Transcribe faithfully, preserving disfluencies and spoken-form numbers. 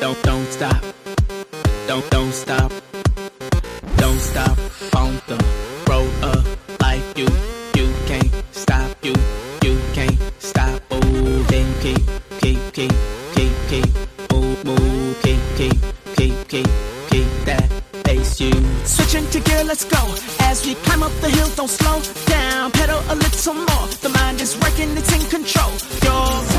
Don't, don't stop. Don't, don't stop. Don't stop on the road of life. You, you can't stop. You, you can't stop. Moving, keep, keep, keep, keep, keep. Move, move, keep, keep, keep, keep, keep that pace. You switch into gear, let's go. As we climb up the hill, don't slow down. Pedal a little more. The mind is working, it's in control. You're